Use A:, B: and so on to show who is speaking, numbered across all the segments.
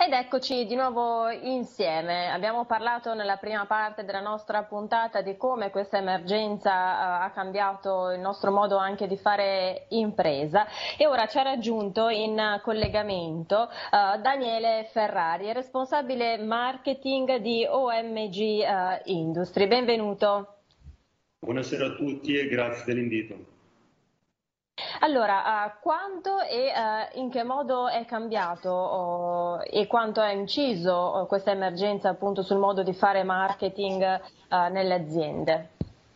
A: Ed eccoci di nuovo insieme. Abbiamo parlato nella prima parte della nostra puntata di come questa emergenza ha cambiato il nostro modo anche di fare impresa e ora ci ha raggiunto in collegamento Daniele Ferrari, responsabile marketing di OMG Industry. Benvenuto.
B: Buonasera a tutti e grazie dell'invito.
A: Allora, quando e in che modo è cambiato e quanto ha inciso questa emergenza appunto sul modo di fare marketing nelle aziende?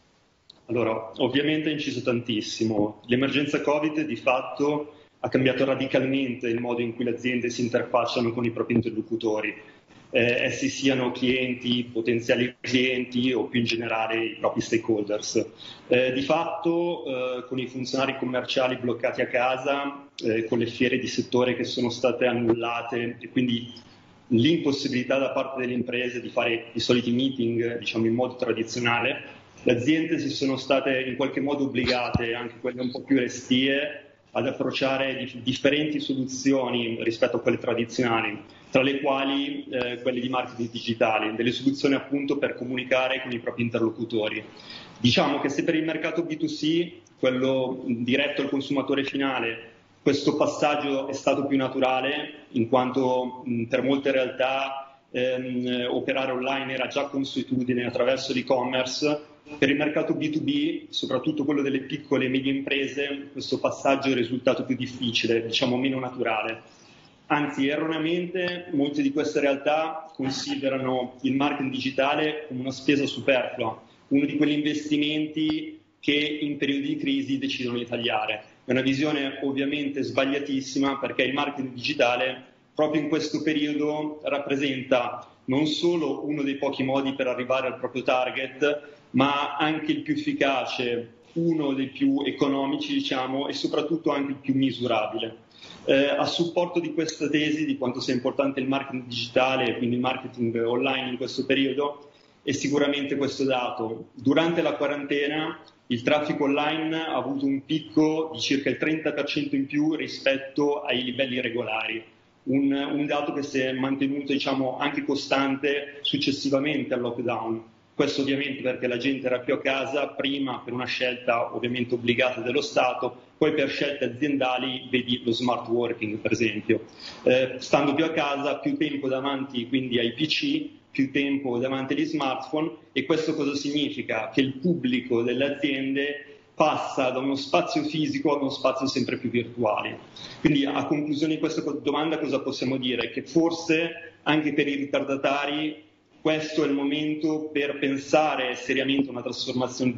B: Allora, ovviamente ha inciso tantissimo. L'emergenza Covid di fatto ha cambiato radicalmente il modo in cui le aziende si interfacciano con i propri interlocutori. Essi siano clienti, potenziali clienti o più in generale i propri stakeholders. Di fatto con i funzionari commerciali bloccati a casa, con le fiere di settore che sono state annullate e quindi l'impossibilità da parte delle imprese di fare i soliti meeting, diciamo in modo tradizionale, le aziende si sono state in qualche modo obbligate, anche quelle un po' più restie, ad approcciare differenti soluzioni rispetto a quelle tradizionali, tra le quali quelle di marketing digitale, delle soluzioni appunto per comunicare con i propri interlocutori. Diciamo che se per il mercato B2C, quello diretto al consumatore finale, questo passaggio è stato più naturale, in quanto per molte realtà operare online era già consuetudine attraverso l'e-commerce. Per il mercato B2B, soprattutto quello delle piccole e medie imprese, questo passaggio è risultato più difficile, diciamo meno naturale. Anzi, erroneamente, molte di queste realtà considerano il marketing digitale come una spesa superflua, uno di quegli investimenti che in periodi di crisi decidono di tagliare. È una visione ovviamente sbagliatissima, perché il marketing digitale proprio in questo periodo rappresenta non solo uno dei pochi modi per arrivare al proprio target, ma anche il più efficace, uno dei più economici, diciamo, e soprattutto anche il più misurabile. A supporto di questa tesi, di quanto sia importante il marketing digitale, quindi il marketing online in questo periodo, è sicuramente questo dato. Durante la quarantena il traffico online ha avuto un picco di circa il 30% in più rispetto ai livelli regolari. Un dato che si è mantenuto, diciamo, anche costante successivamente al lockdown. Questo ovviamente perché la gente era più a casa, prima per una scelta ovviamente obbligata dello Stato, poi per scelte aziendali, vedi lo smart working per esempio. Stando più a casa, più tempo davanti quindi ai PC, più tempo davanti agli smartphone, e questo cosa significa? Che il pubblico delle aziende passa da uno spazio fisico a uno spazio sempre più virtuale. Quindi a conclusione di questa domanda cosa possiamo dire? Che forse anche per i ritardatari questo è il momento per pensare seriamente a una trasformazione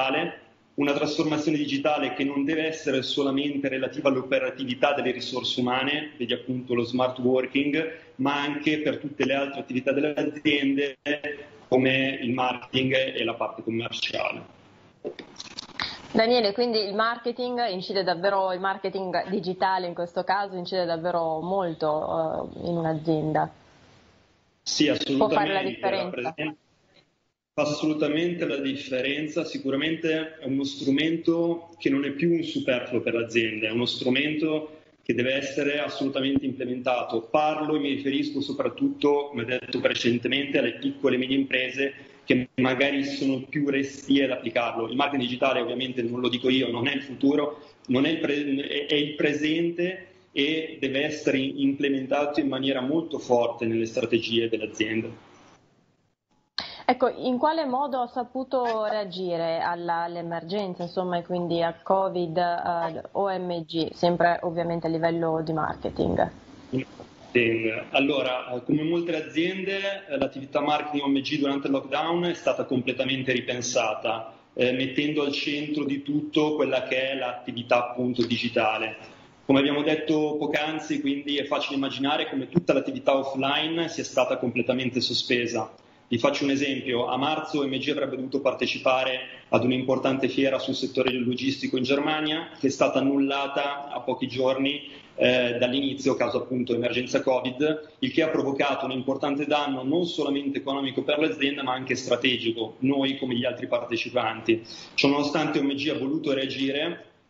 B: digitale che non deve essere solamente relativa all'operatività delle risorse umane, vedi appunto lo smart working, ma anche per tutte le altre attività delle aziende come il marketing e la parte commerciale.
A: Daniele, quindi il marketing digitale in questo caso incide davvero molto in un'azienda?
B: Sì, assolutamente.
A: Può fare la differenza?
B: Fa assolutamente la differenza, sicuramente è uno strumento che non è più un superfluo per l'azienda, è uno strumento che deve essere assolutamente implementato. Parlo e mi riferisco soprattutto, come detto precedentemente, alle piccole e medie imprese che magari sono più restie ad applicarlo. Il marketing digitale ovviamente, non lo dico io, non è il futuro, è il presente e deve essere implementato in maniera molto forte nelle strategie delle aziende.
A: Ecco, in quale modo ha saputo reagire all'emergenza, insomma, e quindi a Covid, OMG, sempre ovviamente a livello di marketing?
B: Allora, come molte aziende, l'attività marketing OMG durante il lockdown è stata completamente ripensata, mettendo al centro di tutto quella che è l'attività appunto digitale. Come abbiamo detto poc'anzi, quindi è facile immaginare come tutta l'attività offline sia stata completamente sospesa. Vi faccio un esempio: a marzo OMG avrebbe dovuto partecipare ad un'importante fiera sul settore logistico in Germania, che è stata annullata a pochi giorni dall'inizio, caso appunto emergenza Covid, il che ha provocato un importante danno non solamente economico per l'azienda ma anche strategico, noi come gli altri partecipanti. Ciononostante OMG ha voluto reagire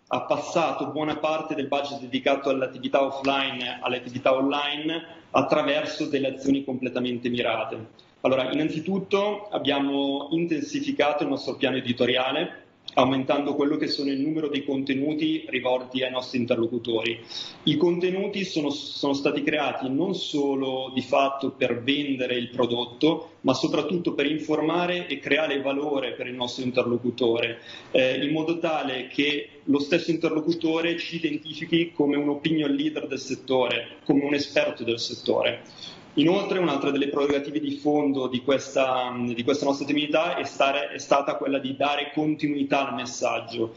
B: ha passato buona parte del budget dedicato all'attività offline alle attività online attraverso delle azioni completamente mirate. Allora, innanzitutto abbiamo intensificato il nostro piano editoriale, aumentando quello che sono il numero dei contenuti rivolti ai nostri interlocutori. I contenuti sono stati creati non solo di fatto per vendere il prodotto, ma soprattutto per informare e creare valore per il nostro interlocutore, in modo tale che lo stesso interlocutore ci identifichi come un opinion leader del settore, come un esperto del settore. Inoltre, un'altra delle prerogative di fondo di questa nostra attività è stata quella di dare continuità al messaggio.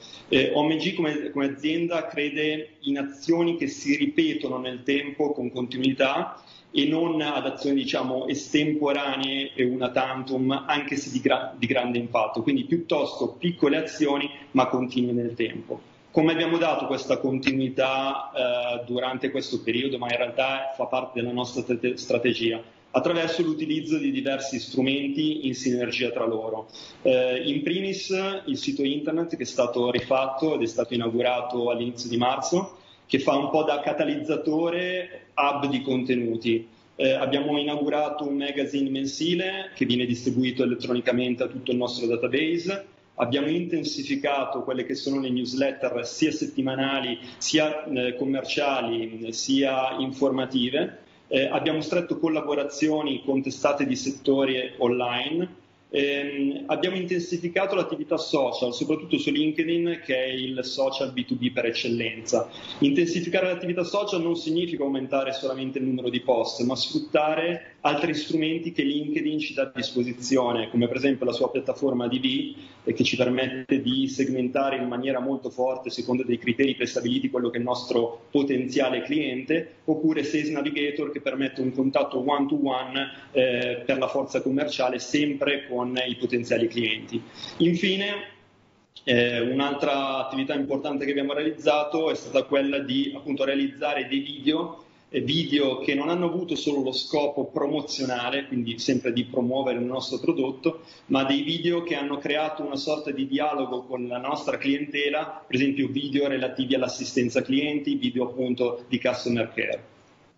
B: OMG come azienda crede in azioni che si ripetono nel tempo con continuità e non ad azioni, diciamo, estemporanee e una tantum, anche se di grande impatto. Quindi piuttosto piccole azioni ma continue nel tempo. Come abbiamo dato questa continuità durante questo periodo, ma in realtà fa parte della nostra strategia, attraverso l'utilizzo di diversi strumenti in sinergia tra loro. In primis il sito internet che è stato rifatto ed è stato inaugurato all'inizio di marzo, che fa un po' da catalizzatore hub di contenuti. Abbiamo inaugurato un magazine mensile che viene distribuito elettronicamente a tutto il nostro database. Abbiamo intensificato quelle che sono le newsletter sia settimanali, sia commerciali, sia informative. Abbiamo stretto collaborazioni con testate di settori online. Abbiamo intensificato l'attività social, soprattutto su LinkedIn, che è il social B2B per eccellenza. Intensificare l'attività social non significa aumentare solamente il numero di post, ma sfruttare altri strumenti che LinkedIn ci dà a disposizione, come per esempio la sua piattaforma ADV, che ci permette di segmentare in maniera molto forte, secondo dei criteri prestabiliti, quello che è il nostro potenziale cliente, oppure Sales Navigator, che permette un contatto one-to-one per la forza commerciale, sempre con i potenziali clienti. Infine, un'altra attività importante che abbiamo realizzato è stata quella di appunto realizzare dei video che non hanno avuto solo lo scopo promozionale, quindi sempre di promuovere il nostro prodotto, ma dei video che hanno creato una sorta di dialogo con la nostra clientela, per esempio video relativi all'assistenza clienti, video appunto di customer care.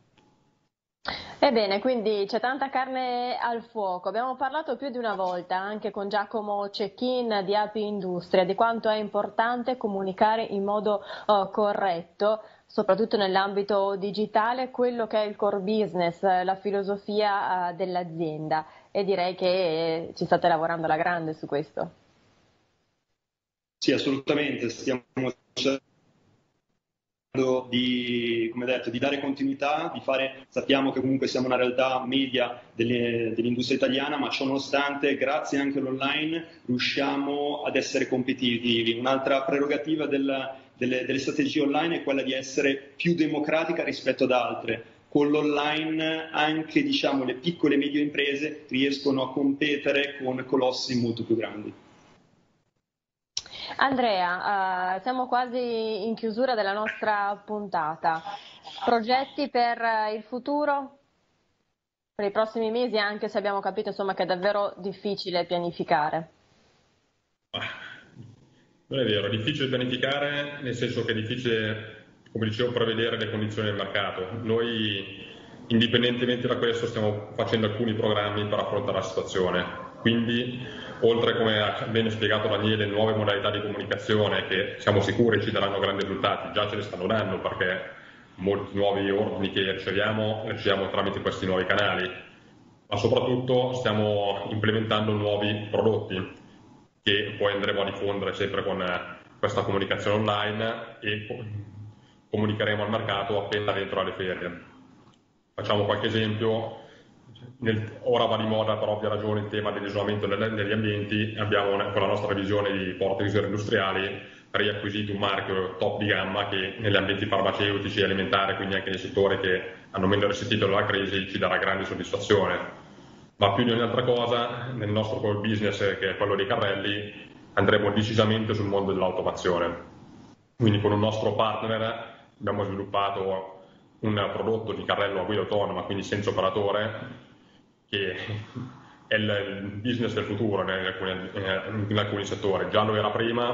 A: Ebbene, quindi c'è tanta carne al fuoco. Abbiamo parlato più di una volta anche con Giacomo Cecchin di Api Industria di quanto è importante comunicare in modo corretto, soprattutto nell'ambito digitale, quello che è il core business, la filosofia dell'azienda, e direi che ci state lavorando alla grande su questo.
B: Sì, assolutamente, stiamo cercando come detto, di dare continuità, sappiamo che comunque siamo una realtà media dell'industria italiana, ma ciò nonostante, grazie anche all'online, riusciamo ad essere competitivi. Un'altra prerogativa delle strategie online è quella di essere più democratica rispetto ad altre. Con l'online anche, diciamo, le piccole e medie imprese riescono a competere con colossi molto più grandi.
A: Andrea, siamo quasi in chiusura della nostra puntata. Progetti per il futuro? Per i prossimi mesi, anche se abbiamo capito insomma, che è davvero difficile pianificare.
C: Non è vero, è difficile pianificare, nel senso che è difficile, come dicevo, prevedere le condizioni del mercato. Noi, indipendentemente da questo, stiamo facendo alcuni programmi per affrontare la situazione. Quindi, oltre, come ha bene spiegato Daniele, nuove modalità di comunicazione che siamo sicuri ci daranno grandi risultati, già ce ne stanno dando perché molti nuovi ordini che riceviamo tramite questi nuovi canali, ma soprattutto stiamo implementando nuovi prodotti che poi andremo a diffondere sempre con questa comunicazione online e comunicheremo al mercato appena dentro alle ferie. Facciamo qualche esempio. Ora va di moda per ovvia ragione il tema dell'isolamento negli ambienti. Abbiamo con la nostra visione di portavisori industriali riacquisito un marchio top di gamma che negli ambienti farmaceutici e alimentari, quindi anche nei settori che hanno meno risentito dalla crisi, ci darà grande soddisfazione. Ma più di ogni altra cosa, nel nostro core business, che è quello dei carrelli, andremo decisamente sul mondo dell'automazione. Quindi con un nostro partner abbiamo sviluppato un prodotto di carrello a guida autonoma, quindi senza operatore, che è il business del futuro in alcuni settori. Già lo era prima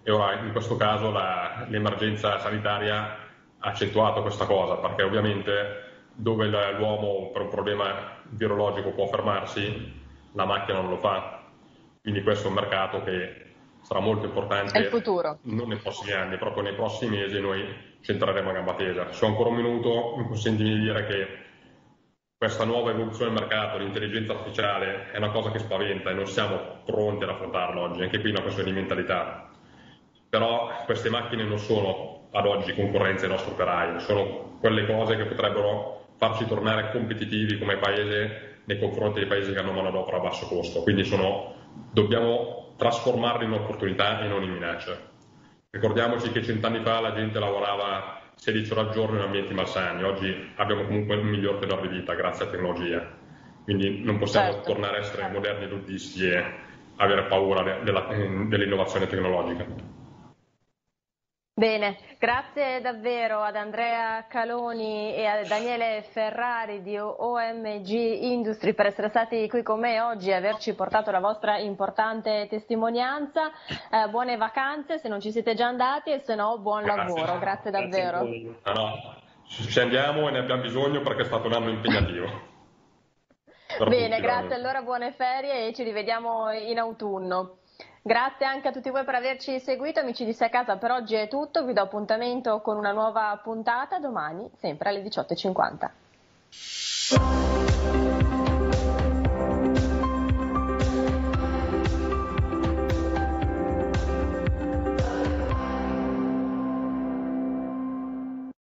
C: e ora in questo caso l'emergenza sanitaria ha accentuato questa cosa, perché ovviamente dove l'uomo per un problema virologico può fermarsi, la macchina non lo fa. Quindi questo è un mercato che sarà molto importante.
A: È il futuro.
C: Non nei prossimi anni, proprio nei prossimi mesi noi ci entreremo a gamba tesa. Se ho ancora un minuto, mi consentimi di dire che questa nuova evoluzione del mercato, l'intelligenza artificiale, è una cosa che spaventa e non siamo pronti ad affrontarla oggi, anche qui è una questione di mentalità. Però queste macchine non sono ad oggi concorrenza ai nostri operai, sono quelle cose che potrebbero farci tornare competitivi come paese nei confronti dei paesi che hanno manodopera a basso costo. Quindi dobbiamo trasformarli in opportunità e non in minaccia. Ricordiamoci che 100 anni fa la gente lavorava 16 ore al giorno in ambienti malsani, oggi abbiamo comunque un miglior tenore di vita grazie alla tecnologia, quindi non possiamo tornare a essere moderni e luddisti e avere paura dell'innovazione tecnologica.
A: Bene, grazie davvero ad Andrea Caloni e a Daniele Ferrari di OMG Industry per essere stati qui con me oggi e averci portato la vostra importante testimonianza. Buone vacanze se non ci siete già andati e se no buon lavoro, grazie davvero.
C: Ci andiamo e ne abbiamo bisogno perché è stato un anno impegnativo.
A: Bene, grazie, allora buone ferie e ci rivediamo in autunno. Grazie anche a tutti voi per averci seguito, amici di Sei a Casa, per oggi è tutto, vi do appuntamento con una nuova puntata domani, sempre alle 18:50.